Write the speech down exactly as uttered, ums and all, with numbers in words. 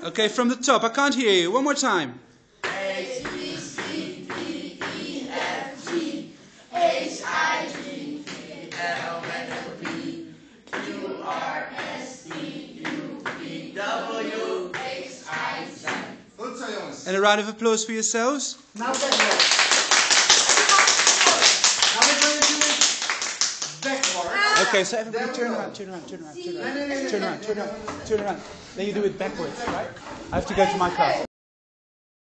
Okay, from the top. I can't hear you. One more time. H, B, C, D, E, F, G, H, I, J, K, L, M, N, P, Q, R, S, T, U, V, W, X, I, Z. Goed zo, jongens. And a round of applause for yourselves. Nou, backwards. Now we're going to do it backwards. Okay, so everybody There we turn go. around, turn around, turn around, turn No, no, no, around, no, turn no, around, no, turn no, around, turn around. Then you do it backwards, right? I have to go to my class.